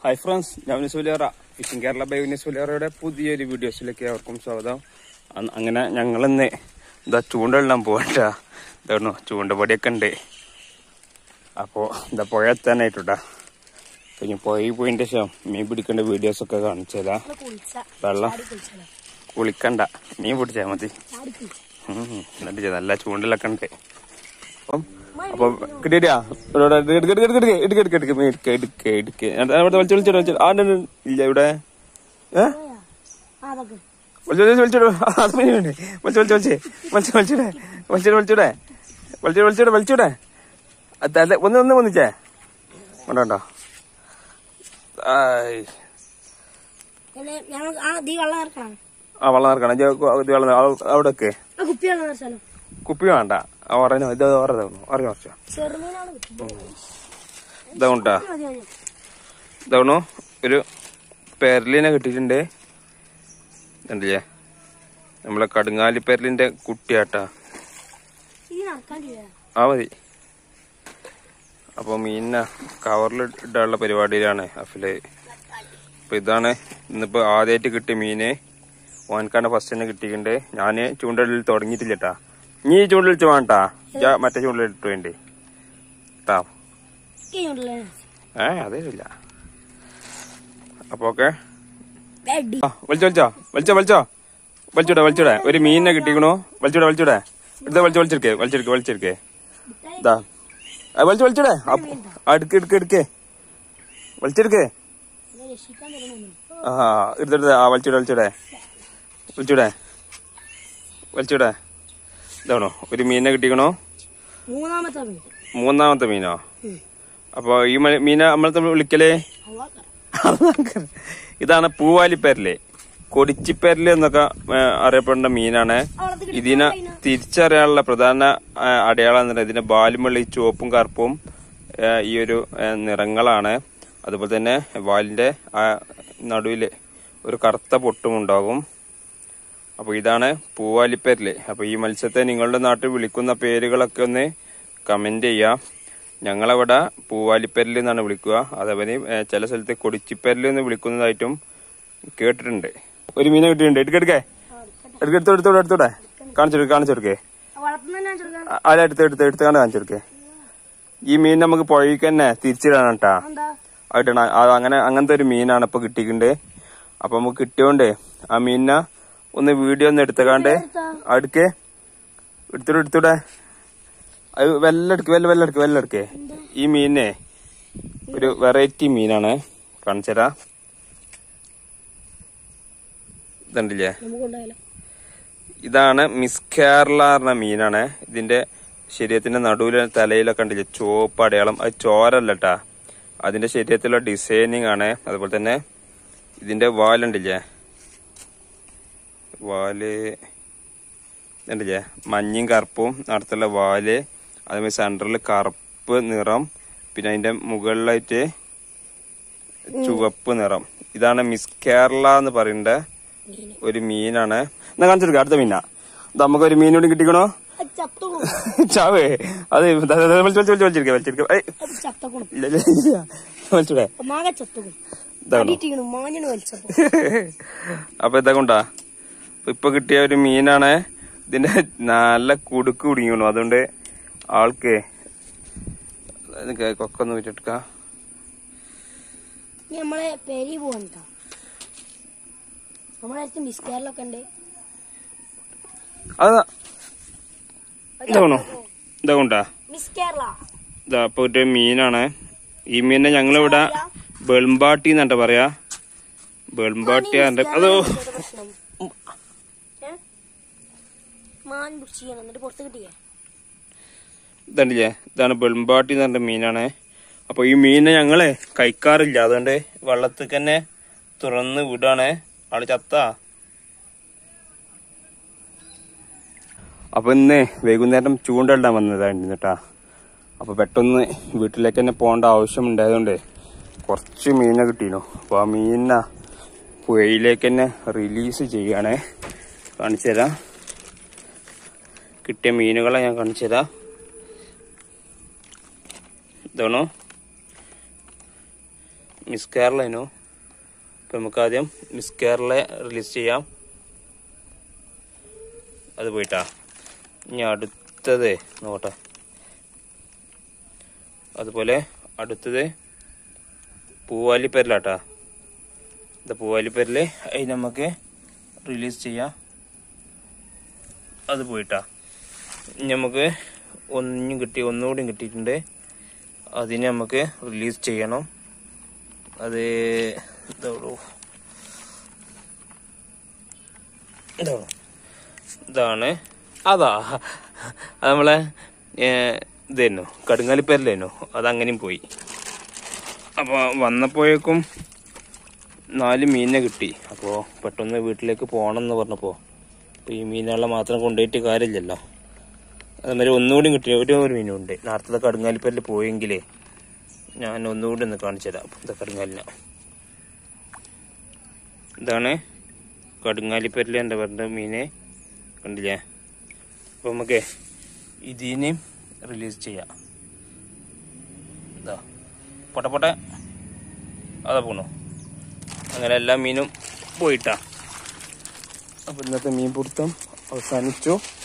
Hi friends, ഞാൻ Vinees fishing Kerala by Vinees പുതിയൊരു വീഡിയോസിലേക്ക് അവർക്കും സ്വാഗതം. അങ്ങനെ ഞങ്ങളിന്ന് എന്താ ചൂണ്ടയിടാൻ പോകണ്ട, ഇതാണോ ചൂണ്ടപൊടിയൊക്കെ ഉണ്ട്. അപ്പോൾ എന്താ പുഴ എത്താനായിട്ടാ. പിന്നെ പോയിന്റെ ശേഷം മീൻ പിടിക്കേണ്ട വീഡിയോസൊക്കെ കാണിച്ചതാ. വെള്ളം കുളിക്കണ്ട, മീൻ പിടിച്ചാൽ മതി. എന്നിട്ട് നല്ല ചൂണ്ടലൊക്കെ ഉണ്ട്. അപ്പൊ കിട്ടിയാ ഇല്ല ഇവിടെ വലിച്ചൂടെ ഒന്ന് വന്നിച്ചേ കൊണ്ടോ. ആ വെള്ളം നിറക്കണം അവിടെ ഒക്കെ കുപ്പി വേണ്ട. ഓറനോ ഇത് ഓറഞ്ഞോ ഇതാണ്ടാ ഇതാണോ ഒരു പെരലിനെ കിട്ടിയിട്ടുണ്ട്. കണ്ടില്ലേ, നമ്മളെ കടുങ്ങാലി പെരലിന്റെ കുട്ടിയാട്ടാ. ആ മതി. അപ്പൊ മീനിനെ കവറിൽ ഇടാനുള്ള പരിപാടിയിലാണ് അഫില്. അപ്പൊ ഇതാണ് ഇന്നിപ്പോ ആദ്യമായിട്ട് കിട്ടിയ മീന്. ഓനക്കാണ് ഫസ്റ്റ് തന്നെ കിട്ടിയിട്ടുണ്ട്. ഞാന് ചൂണ്ടലിൽ തുടങ്ങിയിട്ടില്ലട്ടാ. നീ ചൂണ്ടലിച്ച് വേണ്ടാ, മറ്റേ ചൂണ്ടലിട്ട് വേണ്ടി ട്ടാ. അതേ ഇല്ല. അപ്പൊ ഓക്കെ വലിച്ചൂടെ ഒരു മീനിനെ കിട്ടിക്കണു. വലിച്ചൂടെ ഇതാ വലിച്ചെടുക്കേ ഇതാ വലിച്ചൂടെ എടുക്കേ വലിച്ചെടുക്കേ. വലിച്ചൂടെ ഇതാണോ ഒരു മീനിനെ കിട്ടിക്കണോ. മൂന്നാമത്തെ മീനോ. അപ്പൊ ഈ മീനെ നമ്മൾ വിളിക്കലേ ഇതാണ് പൂവാലിപ്പേരല്, കൊടിച്ചിപ്പേരല് എന്നൊക്കെ അറിയപ്പെടുന്ന മീനാണ്. ഇതിനെ തിരിച്ചറിയാനുള്ള പ്രധാന അടയാളം എന്ന് പറഞ്ഞാൽ ഇതിന്റെ വാലുമുള്ള ഈ ചുവപ്പും കറുപ്പും ഈ ഒരു നിറങ്ങളാണ്. അതുപോലെ തന്നെ വാലിന്റെ നടുവില് ഒരു കറുത്ത പൊട്ടും ഉണ്ടാകും. അപ്പൊ ഇതാണ് പൂവാലിപ്പേരല്. അപ്പൊ ഈ മത്സ്യത്തെ നിങ്ങളുടെ നാട്ടിൽ വിളിക്കുന്ന പേരുകളൊക്കെ ഒന്ന് കമന്റ് ചെയ്യാം. ഞങ്ങളവിടെ പൂവാലിപ്പേരല് എന്നാണ് വിളിക്കുക. അതേപോലെ ചില സ്ഥലത്ത് കൊടിച്ചിപ്പേരല് എന്ന് വിളിക്കുന്നതായിട്ടും കേട്ടിട്ടുണ്ട്. ഒരു മീനെ കിട്ടിയിട്ടുണ്ട്. എടുത്തോടെ കാണിച്ചെടുക്കേ. അല്ല എടുത്ത് കാണിച്ചെടുക്കേ. ഈ മീൻ നമുക്ക് പുഴയ്ക്ക് തന്നെ തിരിച്ചിടാണ് കേട്ടാ. ആയിട്ടാണ് അങ്ങനത്തെ ഒരു മീനാണ് ഇപ്പൊ കിട്ടിയിട്ടുണ്ട്. അപ്പൊ നമുക്ക് കിട്ടിയോണ്ട് ആ മീനിനെ ഒന്ന് വീഡിയോ ഒന്ന് എടുത്തേക്കാണ്ട് എടുത്തൂടെ. അത് വെല്ലെടുക്കേ. ഈ മീനെ ഒരു വെറൈറ്റി മീനാണ്, കാണിച്ചരാ. ഇതുണ്ടില്ലേ, ഇതാണ് മിസ് കേരള എന്ന മീനാണ്. ഇതിന്റെ ശരീരത്തിന്റെ നടുവിലെ തലയിലൊക്കെ ഉണ്ടല്ലേ ചുവപ്പ് അടയാളം, അത് ചോരല്ലട്ടാ, അതിന്റെ ശരീരത്തിലുള്ള ഡിസൈനിങ് ആണ്. അതുപോലെ തന്നെ ഇതിന്റെ വാലുണ്ടില്ലേ, വാല് ഉണ്ടല്ലേ മഞ്ഞയും കറുപ്പും നടത്തുള്ള വാല്. അതേമാതിരി സെന്ററിൽ കറുപ്പ് നിറം, പിന്നെ അതിന്റെ മുകളിലായിട്ട് ചുവപ്പ് നിറം. ഇതാണ് മിസ് കേരള എന്ന് പറയുന്ന ഒരു മീനാണ്. എന്നാ കാണിച്ചെടുക്ക അടുത്ത മീനാ. നമുക്കൊരു മീനോട് കിട്ടിക്കണോ. ചാവേ അത് വലിച്ചെടുക്ക. അപ്പൊ ഇതാ കൊണ്ടാ ഇപ്പൊ കിട്ടിയ ഒരു മീനാണ്. ഇതിന്റെ നല്ല കുടുക്ക് കുടുങ്ങിക്കണു. അതുകൊണ്ട് ആൾക്ക് കൊക്കൊന്ന് വെച്ചെടുക്ക. നമ്മളെ പെരി പോവാ മിസ്കാരിലൊക്കെ ഉണ്ട്. ഇതാ കൊണ്ടാ ഇതാ ഇപ്പൊ ഒരു മീനാണ്. ഈ മീനെ ഞങ്ങളിവിടെ വെളുമ്പാട്ടി എന്നാ പറയാ. വെളുമ്പാട്ടി അതോ ഇതണ്ടില്ലേ, ഇതാണ് വെളുമ്പാട്ടി എന്ന് പറഞ്ഞ മീനാണ്. അപ്പൊ ഈ മീനെ ഞങ്ങള് കഴിക്കാറില്ല. അതുകൊണ്ട് വെള്ളത്തിൽ തന്നെ തുറന്ന് വിടാണ്. ആള് ചത്ത. അപ്പൊ ഇന്ന് വൈകുന്നേരം ചൂണ്ടയിടാൻ വന്നതായിരുന്നു കേട്ടാ. അപ്പൊ പെട്ടെന്ന് വീട്ടിലേക്ക് തന്നെ പോകേണ്ട ആവശ്യം ഉണ്ടായതുകൊണ്ട് കുറച്ച് മീനെ കിട്ടീനു. അപ്പൊ ആ മീനിനെ പുഴയിലേക്ക് തന്നെ റിലീസ് ചെയ്യാണ്. കാണിച്ചു തരാം. കിട്ടിയ മീനുകളെ ഞാൻ കാണിച്ചു തരാം. ഇതാണോ മിസ് കേരളനു. അപ്പം നമുക്ക് ആദ്യം മിസ് കേരള റിലീസ് ചെയ്യാം. അത് പോയിട്ടാ. ഇനി അടുത്തത് നോട്ടെ. അതുപോലെ അടുത്തത് പൂവാലിപ്പരലാട്ടാ. ഇത് പൂവാലിപ്പരല് അതിന് നമുക്ക് റിലീസ് ചെയ്യാം. അത് പോയിട്ടാ. ഇനി നമുക്ക് ഒന്നുകൂടി കിട്ടിയിട്ടുണ്ട്. അതിനെ നമുക്ക് റിലീസ് ചെയ്യണം. അത് ഇതാണ്. അതാ അത് നമ്മളെ ഇതായിരുന്നു, കടുങ്ങാലിപ്പരലായിരുന്നു. അതങ്ങനെയും പോയി. അപ്പോൾ വന്നപ്പോഴേക്കും 4 മീനിനെ കിട്ടി. അപ്പോൾ പെട്ടെന്ന് വീട്ടിലേക്ക് പോകണം എന്ന് പറഞ്ഞപ്പോൾ ഈ മീനുകളെ മാത്രം കൊണ്ടുപോയിട്ട് കാര്യമില്ലല്ലോ. അതുമാതിരി ഒന്നുകൂടി കിട്ടി. ഒരു മീനുണ്ട്. നേരത്തെ കടുങ്ങാലിപ്പരൽ പോയെങ്കിലേ ഞാൻ ഒന്നുകൂടി ഒന്ന് കാണിച്ചു തരാം. ഇതാ കടുങ്ങാലിന. ഇതാണ് കടുങ്ങാലിപ്പരൽ എന്താ പറഞ്ഞ മീനെ കണ്ടില്ലേ. അപ്പോൾ നമുക്ക് ഇതിനെയും റിലീസ് ചെയ്യാം. ഇതാ പൊട്ടെ അതാ പോണു. അങ്ങനെ എല്ലാ മീനും പോയിട്ടാ. അപ്പോൾ ഇന്നത്തെ മീൻ പിടുത്തം അവസാനിച്ചു.